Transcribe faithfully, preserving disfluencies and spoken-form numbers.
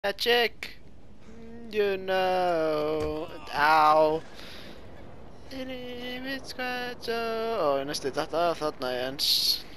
Magic, you know. Á. Lífið skvætt og... Ó, næstu þetta þarna Jens.